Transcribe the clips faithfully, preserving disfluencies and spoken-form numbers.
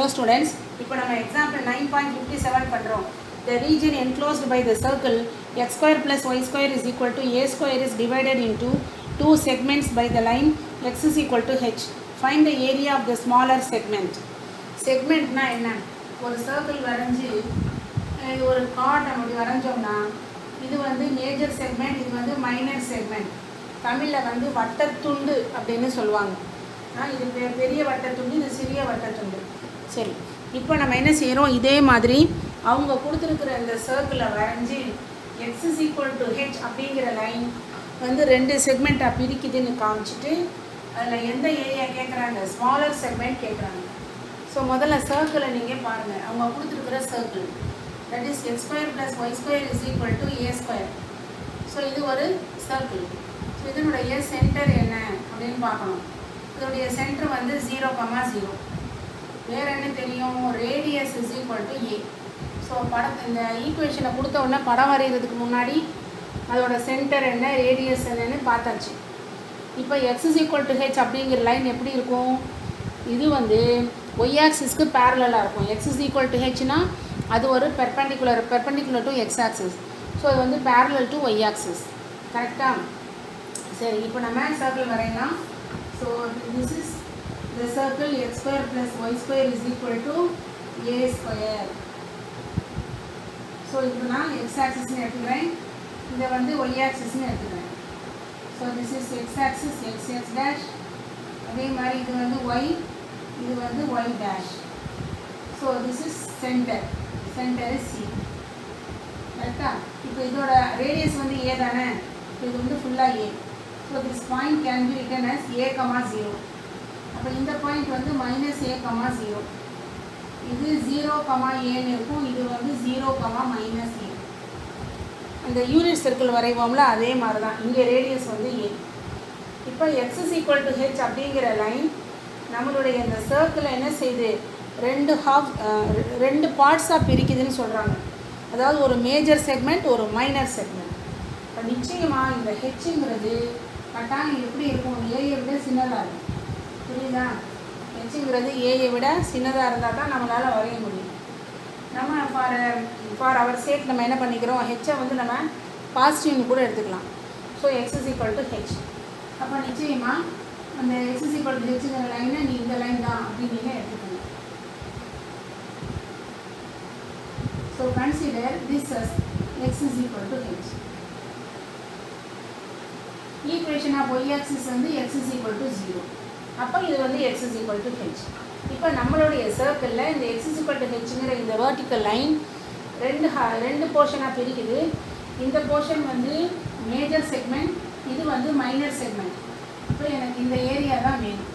students, இப்போ நம்ம example nine point five seven பண்றோம். The region enclosed by the circle x square plus y square is equal to a square is divided into two segments by the line x is equal to h. Find the area of the smaller segment. Segment na enna? ஒரு circle வரைஞ்சி இது ஒரு card நம்ம வரைஞ்சோம்னா இது வந்து major segment, இது வந்து minor segment. தமிழில் வந்து வட்டத்துண்டு அப்படின்னு சொல்லுவாங்க. இது பெரிய வட்டத்துண்டு, இது சிறிய வட்டத்துண்டு. சரி, இப்போ நம்ம என்ன செய்கிறோம், இதே மாதிரி அவங்க கொடுத்துருக்குற இந்த சர்க்கிளை வரைஞ்சி x is equal to h அப்படிங்கிற லைன் வந்து ரெண்டு செக்மெண்ட்டாக பிரிக்குதுன்னு காமிச்சிட்டு அதில் எந்த ஏரியா கேட்குறாங்க, ஸ்மாலர் செக்மெண்ட் கேட்குறாங்க. ஸோ முதல்ல சர்க்கிளை நீங்கள் பாருங்கள். அவங்க கொடுத்துருக்குற circle that is x square plus y square is equal to a square. So இது ஒரு சர்க்கிள். ஸோ இதனுடைய சென்டர் என்ன அப்படின்னு பார்க்கணும். இதோடைய சென்டர் வந்து ஜீரோ கமா ஜீரோ. வேறு என்ன தெரியும், radius is equal to a. So படம் இந்த ஈக்குவேஷனை கொடுத்த உடனே படம் வரைகிறதுக்கு முன்னாடி அதோட சென்டர் என்ன, ரேடியஸ் என்னன்னு பார்த்தாச்சு. இப்போ x is equal to h அப்படிங்கிற லைன் எப்படி இருக்கும், இது வந்து ஒய் ஆக்சிஸ்க்கு பேரலாக இருக்கும். எக்ஸ் இஸ் ஈக்குவல் டு ஹெச்னா அது ஒரு perpendicular perpendicular to x axis. So இது வந்து பேரலல் டு ஒய் ஆக்சிஸ். கரெக்டாக? சரி, இப்போ நம்ம சர்க்கிள் வரையலாம். So this is the circle x square plus y square is equal to a square. So இப்போ நான் எக்ஸ் ஆக்சிஸ்ன்னு எடுத்துக்கிறேன், இதை வந்து ஒய் ஆக்சிஸ்ன்னு எடுத்துக்கிறேன். So this is x axis, x x dash. அதே மாதிரி இது வந்து ஒய், இது வந்து y dash. So this is centre, centre is C. கரெக்டா? இப்போ இதோட ரேடியஸ் வந்து ஏ தானே, இது வந்து ஃபுல்லாக a. So this point can be written as a comma zero. அப்போ இந்த பாயிண்ட் வந்து மைனஸ் ஏ கமா ஜீரோ. இது ஜீரோ கமா ஏன்னு இருக்கும், இது வந்து ஜீரோ கமா மைனஸ் ஏ. அந்த யூனிட் சர்க்கிள் வரைவோம்ல அதே மாதிரி தான், இங்கே ரேடியஸ் வந்து ஏ. இப்போ x is equal to h அப்படிங்கிற லைன் நம்மளுடைய இந்த சர்க்கிளை என்ன செய்யுது, ரெண்டு ஹாஃப் ரெண்டு பார்ட்ஸாக பிரிக்குதுன்னு சொல்கிறாங்க. அதாவது ஒரு மேஜர் செக்மெண்ட், ஒரு மைனர் செக்மெண்ட். இப்போ நிச்சயமாக இந்த ஹெச்சுங்கிறது கட்டாயம் எப்படி இருக்கும், ஏயை விட சின்னதாக இருக்கும். புரியுதா? ஹெச்சுங்கிறது ஏயை விட சின்னதாக இருந்தால் தான் நம்மளால் வரைய முடியும். நம்ம ஃபார் ஃபார் அவர் சேக் நம்ம என்ன பண்ணிக்கிறோம், ஹெச்சை வந்து நம்ம பாசிட்டிவ்னு கூட எடுத்துக்கலாம். So x is equal to h. அப்போ நிச்சயமாக அந்த எக்ஸ் இஸ் ஈக்குவல் டு ஹெச்சுங்கிற லைனை நீ இந்த லைன் தான் அப்படின்னு நீங்கள் எடுத்துக்கணும். So consider this as x is equal to h. Equation of y axis வந்து x is equal to zero. அப்போ இது வந்து x is equal to h. இப்போ நம்மளுடைய சர்க்கிளில் இந்த x is equal to hங்கிற இந்த வெர்டிக்கல் லைன் ரெண்டு ரெண்டு போர்ஷனாக பிரிக்குது. இந்த போர்ஷன் வந்து மேஜர் செக்மெண்ட், இது வந்து மைனர் செக்மெண்ட். இப்போ எனக்கு இந்த ஏரியா தான் வேணும்.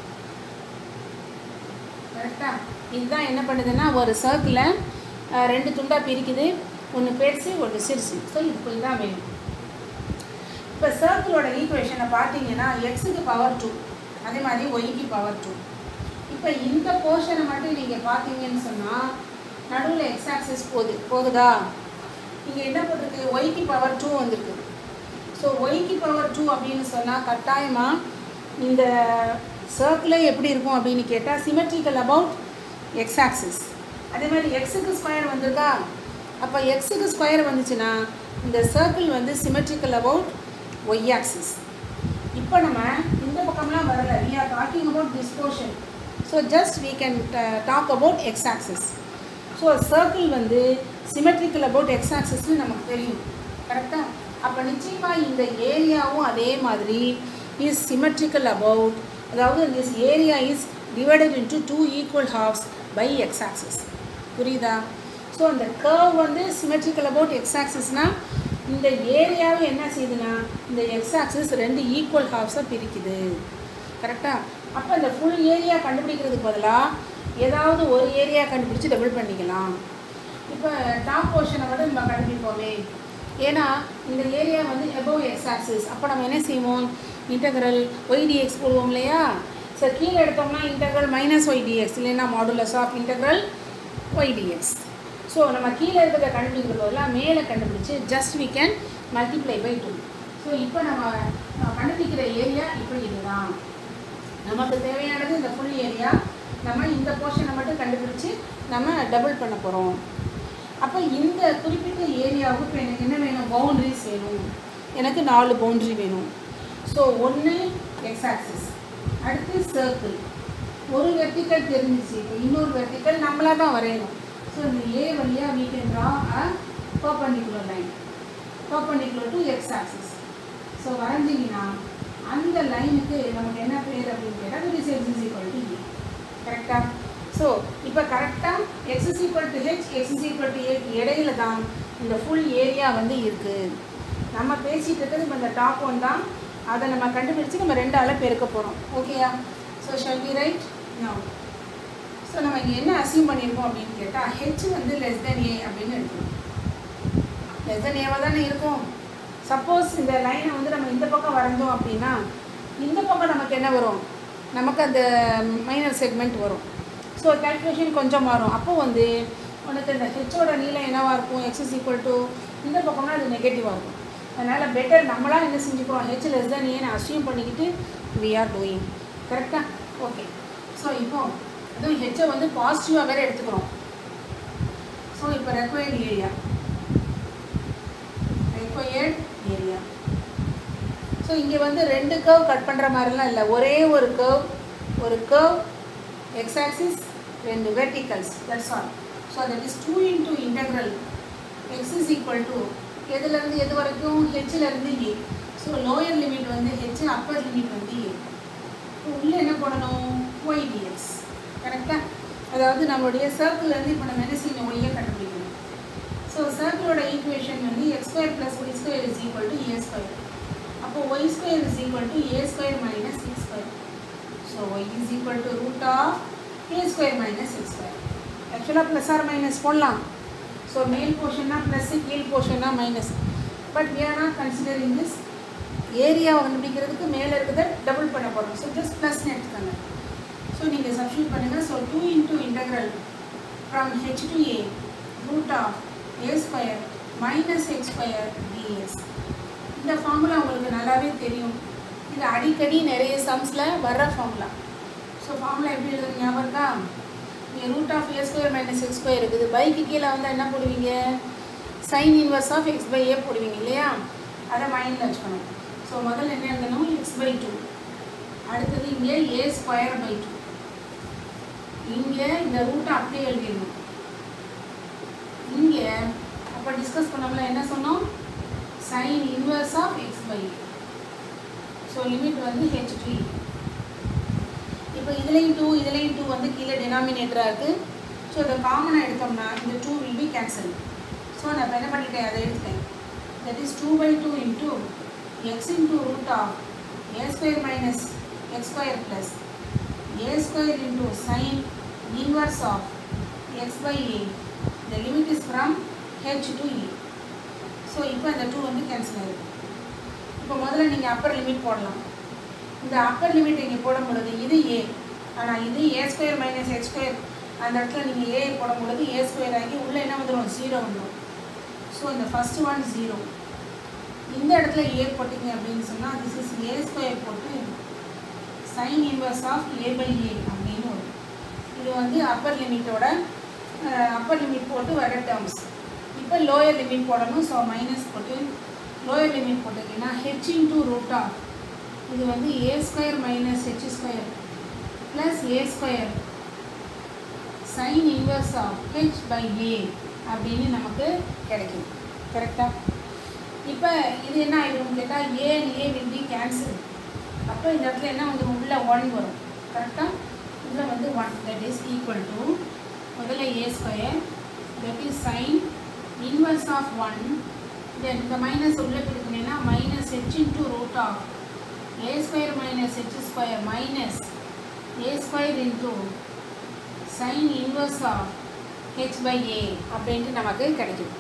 கரெக்டாக? இதுதான் என்ன பண்ணுதுன்னா ஒரு சர்க்கிளை ரெண்டு துண்டாக பிரிக்குது, ஒன்று பெருசு ஒன்று சிறுசு. ஸோ இப்போ இதுதான் வேணும். இப்போ சர்க்கிளோட ஈக்குவேஷனை பார்த்தீங்கன்னா எக்ஸுக்கு பவர் டூ, அதே மாதிரி ஒய்க்கு பவர் டூ. இப்போ இந்த போர்ஷனை மட்டும் நீங்கள் பார்த்தீங்கன்னு சொன்னால் நடுவில் எக்ஸ் ஆக்சிஸ் போகுது போகுதா, இங்கே என்ன போட்டிருக்கு, ஒய்க்கு பவர் டூ வந்திருக்கு. ஸோ ஒய்க்கு பவர் டூ அப்படின்னு சொன்னால் கட்டாயமாக இந்த சர்க்கிளே எப்படி இருக்கும் அப்படின்னு கேட்டால் சிமெட்ரிக்கல் அபவுட் எக்ஸ் ஆக்சிஸ். அதே மாதிரி எக்ஸுக்கு ஸ்கொயர் வந்திருக்கா, அப்போ எக்ஸுக்கு ஸ்கொயர் வந்துச்சுன்னா இந்த சர்க்கிள் வந்து சிமெட்ரிக்கல் அபவுட் ஒய் ஆக்சிஸ். இப்போ நம்ம இந்த பக்கம்லாம் வரல, we are talking about this portion. So just we can uh, talk about x axis. So circle வந்து சிமெட்ரிக்கல் அபவுட் எக்ஸ் ஆக்சிஸ்னு நமக்கு தெரியும். கரெக்டாக? அப்போ நிச்சயமாக இந்த ஏரியாவும் அதே மாதிரி இஸ் சிமெட்ரிக்கல் அபவுட், அதாவது this area is divided into two equal halves by x axis. புரியுதா? ஸோ அந்த கர்வ் வந்து சிமெட்ரிக்கல் அபவுட் எக்ஸ் ஆக்சிஸ்னால் இந்த ஏரியாவை என்ன செய்யுதுன்னா இந்த எக்ஸ் ஆக்சிஸ் ரெண்டு ஈக்குவல் ஹாஃப்ஸாக பிரிக்குது. கரெக்டாக? அப்போ இந்த ஃபுல் ஏரியா கண்டுபிடிக்கிறதுக்கு பதிலாக ஏதாவது ஒரு ஏரியா கண்டுபிடிச்சி டபுள் பண்ணிக்கலாம். இப்போ டாப் போர்ஷனை வந்து நம்ம கண்டுபிடிப்போமே, ஏன்னா இந்த ஏரியா வந்து எபோவ் எக்ஸ் ஆக்சிஸ். அப்போ நம்ம என்ன செய்வோம், இன்டெக்ரல் ஒய் டிஎக்ஸ் போடுவோம் இல்லையா. ஸோ கீழே எடுத்தோம்னா இன்டெக்ரல் மைனஸ் ஒய் டிஎக்ஸ், இல்லைன்னா modulus of integral y dx. So நம்ம கீழே இருக்கிறத கண்டுபிடிக்கிற போதெல்லாம் மேலே கண்டுபிடிச்சி just we can multiply by two. So இப்போ நம்ம கண்டுபிடிக்கிற ஏரியா இப்போ இதுதான் நமக்கு தேவையானது, இந்த ஃபுல் ஏரியா. நம்ம இந்த போர்ஷனை மட்டும் கண்டுபிடிச்சி நம்ம டபுள் பண்ண போகிறோம். அப்போ இந்த குறிப்பிட்ட ஏரியாவுக்கு இப்போ எனக்கு என்ன வேணும்? பவுண்ட்ரிஸ் வேணும். எனக்கு நாலு பவுண்ட்ரி வேணும். ஸோ ஒன்று எக்ஸ் ஆக்சிஸ், அடுத்து சர்க்கிள், ஒரு வெர்டிக்கல் தெரிஞ்சிச்சு. இப்போ இன்னொரு வெர்டிக்கல் நம்மளாக தான் வரையணும். ஸோ இந்த ஏ வழியாக we can draw a perpendicular line perpendicular to x axis. So வரைஞ்சிங்கன்னா அந்த லைனுக்கு நமக்கு என்ன பேர் அப்படின்னு கேட்டால் this x is equal to a. கரெக்டாக? ஸோ இப்போ கரெக்டாக x is equal to h, x is equal to a இடையில தான் இந்த ஃபுல் ஏரியா வந்து இருக்குது. நம்ம பேசிகிட்டு இருக்கிறது இப்போ இந்த டாப் ஒன் தான். அதை நம்ம கண்டுபிடிச்சி நம்ம ரெண்டால் பெருக்க போகிறோம். ஓகேயா? So shall we write now. So நம்ம இங்கே என்ன அசியூம் பண்ணியிருக்கோம் அப்படின்னு கேட்டால் ஹெச் வந்து லெஸ் தென் ஏ அப்படின்னு எடுக்கணும். லெஸ் தென் ஏவாக தானே இருக்கும். சப்போஸ் இந்த லைனை வந்து நம்ம இந்த பக்கம் வரைஞ்சோம் அப்படின்னா இந்த பக்கம் நமக்கு என்ன வரும்? நமக்கு அந்த மைனர் செக்மெண்ட் வரும். ஸோ கால்குலேஷன் கொஞ்சம் மாறும். அப்போ வந்து உனக்கு இந்த ஹெச்சோட நீளம் என்னவாக இருக்கும்? எக்ஸ் இஸ் ஈக்குவல் டு இந்த பக்கம்னா அது நெகட்டிவாக இருக்கும். அதனால் பெட்டர் நம்மளாம் என்ன செஞ்சுக்கிறோம்? ஹெச் லெஸ் தென் ஏன்னு அசியூம் பண்ணிக்கிட்டு வி ஆர் டூயிங். கரெக்டாக? ஓகே. ஸோ இப்போ அதுவும் ஹெச்சை வந்து பாசிட்டிவாக வேறு எடுத்துக்கிறோம். ஸோ இப்போ required area required area so இங்கே வந்து ரெண்டு கர்வ் கட் பண்ணுற மாதிரிலாம் இல்லை. ஒரே ஒரு கர்வ், ஒரு கர்வ் எக்ஸ் ஆக்சிஸ், ரெண்டு verticals, that's all. So that is two into integral x is equal to எதுலேருந்து எது வரைக்கும்? ஹெச்சிலேருந்து ஏ. ஸோ லோயர் லிமிட் வந்து ஹெச், அப்பர் லிமிட் வந்து ஏ. உள்ளே என்ன பண்ணணும்? Y dx. கரெக்டாக? அதாவது நம்மளுடைய சர்க்கிள்லேருந்து இப்போ நம்ம என்ன செய்யணும்? ஒய்யை கண்டுபிடிக்கணும். ஸோ சர்க்கிளோட ஈக்குவேஷன் வந்து x square plus y square is equal to a square. அப்போ y square is equal to a square minus x square. So y is equal to root of a square minus x square. ஆக்சுவலாக plus or minus போடலாம். So மேல் போர்ஷன்னா plus, கீழ் போர்ஷன்னா minus. But we are not considering this. ஏரியாவை கண்டுபிடிக்கிறதுக்கு மேலே இருக்கிறத டபுள் பண்ண போகிறோம். ஸோ ஜஸ்ட் ப்ளஸ்ன்னு எடுத்துக்கோங்க. ஸோ நீங்கள் சப்ஸ்டியூட் பண்ணுங்கள். So two into integral from h to a root of a square minus x square ds. இந்த ஃபார்முலா உங்களுக்கு நல்லாவே தெரியும். இது அடிக்கடி நிறைய சம்ஸில் வர்ற ஃபார்முலா. ஸோ ஃபார்முலா எப்படி எழுதுங்க ஞாபகம் இருக்கா? இங்கே root of a square minus x square இருக்குது. பைக்கு கீழே வந்து என்ன போடுவீங்க? Sine inverse of x by a போடுவீங்க இல்லையா? அதை மைண்டில் வச்சுக்கணும். ஸோ முதல்ல என்ன எழுதணும்? X by two. அடுத்தது இங்கே ஏ ஸ்கொயர் பை டூ. இங்கே இந்த ரூட்டை அப்படியே எழுதிடணும். இங்கே அப்போ டிஸ்கஸ் பண்ணோம்ல, என்ன சொன்னோம்? Sine inverse of x by a. So limit வந்து ஹெச் டு ஏ. இப்போ இதுலேயும் டூ இதுலேயும் டூ வந்து கீழே டினாமினேட்டராக இருக்குது. ஸோ இதை காமனாக எடுத்தோம்னா இந்த two will be cancel. So நான் இப்போ என்ன பண்ணிட்டேன்? அதை எடுத்துட்டேன். That is two by two into x into root of a square minus x square plus a square into sine inverse of x by a. The limit is from h to a. So இப்போ அந்த two வந்து cancel ஆகிடும். இப்போ முதல்ல நீங்கள் upper limit போடலாம். இந்த upper limit இங்கே போடும் பொழுது இது ஏ, ஆனால் இது a square minus x square. அந்த இடத்துல நீங்கள் ஏ போடும் பொழுது ஏ ஸ்கொயர் ஆகி உள்ளே என்ன வந்துடும்? ஜீரோ வந்துடும். ஸோ இந்த ஃபஸ்ட்டு ஒன் ஜீரோ. இந்த இடத்துல ஏ போட்டிங்க அப்படின்னு சொன்னால் திஸ் இஸ் ஏ ஸ்கொயர் போட்டு sine inverse of a by a அப்படின்னு வரும். இது வந்து அப்பர் லிமிட்டோட அப்பர் லிமிட் போட்டு வர டேர்ம்ஸ். இப்போ லோயர் லிமிட் போடணும். ஸோ மைனஸ் போட்டு லோயர் லிமிட் போட்டிங்கன்னா ஹெச் இன்டூ ரூட் ஆஃப் இது வந்து a square minus h square plus a square sine inverse of h by a அப்படின்னு நமக்கு கிடைக்கும். கரெக்டாக? இப்போ இது என்ன ஆகிடும் கேட்டால் a a will be cancel. அப்போ இந்த இடத்துல என்ன வந்து உள்ள ஒன் வரும். கரெக்டாக? இதில் வந்து one that is equal to முதல்ல a square that is sine inverse of one. Then இந்த மைனஸ் உள்ளே பிடிக்கணுன்னா minus h into root of a square minus h square minus a square into sine inverse of h by a அப்படின்ட்டு நமக்கு கிடைக்கும்.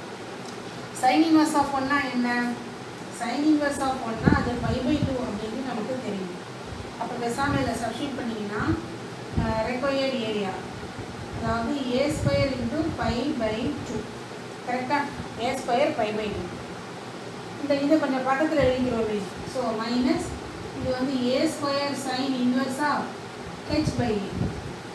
Sign inverse of ஒன்னா என்ன? Sign inverse of ஒன்னா அது பை பை டூ அப்படின்ட்டு நமக்கு தெரியும். அப்போ பேசாமல் இதை சப்ஸ்டியூட் பண்ணிங்கன்னா ரெக்வயர்ட் ஏரியா அதாவது a square into pi by two. கரெக்டாக? A square pi by two. இந்த இதை கொஞ்சம் பக்கத்தில் எழுதிக்கிறோமே. ஸோ மைனஸ் இது வந்து a square sine inverse of h by a.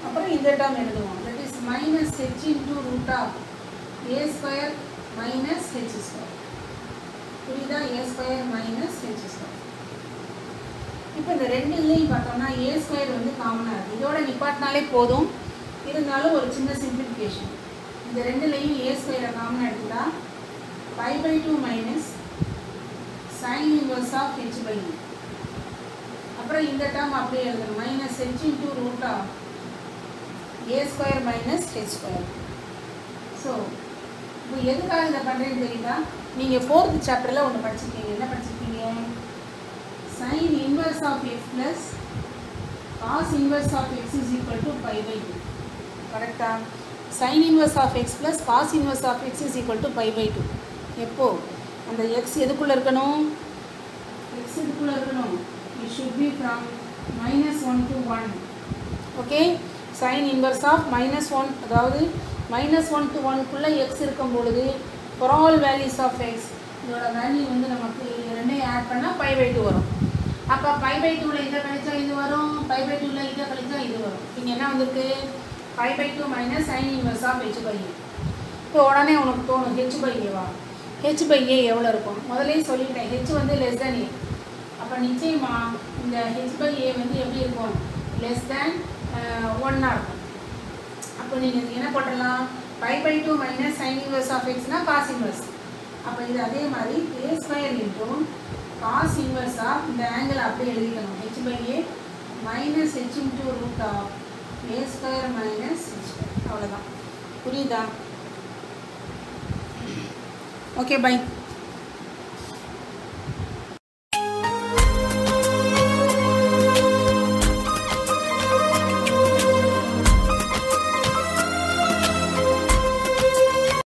அப்புறம் இந்த டேர்ம் எழுதுவோம். That is minus h into root of a square minus h square. புரியுதா? A square minus h square. இப்போ இந்த ரெண்டுலேயும் பார்த்தோம்னா ஏ ஸ்கொயர் வந்து காமனாக இருக்குது. இதோட நிப்பாட்டினாலே போதும். இருந்தாலும் ஒரு சின்ன சிம்பிளிஃபிகேஷன். இந்த ரெண்டுலேயும் ஏ ஸ்கொயரை காமனாக எடுத்துட்டா pi by two minus sine inverse of h by a. அப்புறம் இந்த டேர்ம் அப்படியே எழுதணும். Minus h into root of a square minus h square. So இப்போ எதுக்காக இதை பண்ணுறேன்னு தெரியுதா? நீங்கள் ஃபோர்த் சாப்டரில் ஒன்று படிச்சிருக்கீங்க. என்ன படிச்சிருக்கீங்க? Sine inverse of x plus cos inverse of x is equal to pi by two. கரெக்டா? Sine inverse of x plus cos inverse of x is equal to pi by two. எப்போ அந்த x எதுக்குள்ளே இருக்கணும்? X எதுக்குள்ளே இருக்கணும்? It should be from minus one to one. Okay, sine inverse of minus one, அதாவது minus one to ஒன்க்குள்ளே x இருக்கும் பொழுது for all values of X இதோட வேல்யூ வந்து நமக்கு ரெண்டையும் ஆட் பண்ணால் பை பை டூ வரும். அப்போ பை பை டூவில் இதை கழிச்சா இது வரும், பை பை டூவில் இதை கழிச்சா இது வரும். இங்கே என்ன வந்திருக்கு? Pi by two minus sine inverse of h by a. இப்போ உடனே உனக்கு தோணும் ஹெச் பை ஏவா? ஹெச் பை ஏ எவ்வளோ இருக்கும்? முதலே சொல்லிட்டேன், ஹெச் வந்து லெஸ் தேன் ஏ. அப்போ நிச்சயமா இந்த ஹெச் பை ஏ வந்து எப்படி இருக்கும்? லெஸ் தேன் ஒன்னாக இருக்கும். அப்போ நீங்கள் என்ன போட்டலாம்? Pi by two minus sine inverse of எக்ஸ்னால் காஸ் இன்வர்ஸ். அப்போ இது அதே மாதிரி ஏ ஸ்கொயர் இன்ட்டும் காஸ் இன்வர்ஸ் ஆஃப் இந்த ஆங்கிள் அப்படியே எழுதிக்கணும். H by a minus h into root of a square minus h square. அவ்வளோதான். புரியுதா? Okay, by.